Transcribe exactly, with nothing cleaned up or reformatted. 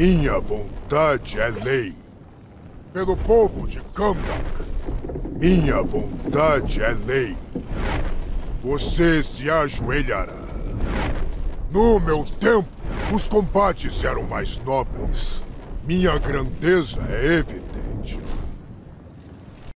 Minha vontade é lei. Pelo povo de Kamdak, minha vontade é lei. Você se ajoelhará. No meu tempo, os combates eram mais nobres. Minha grandeza é evidente.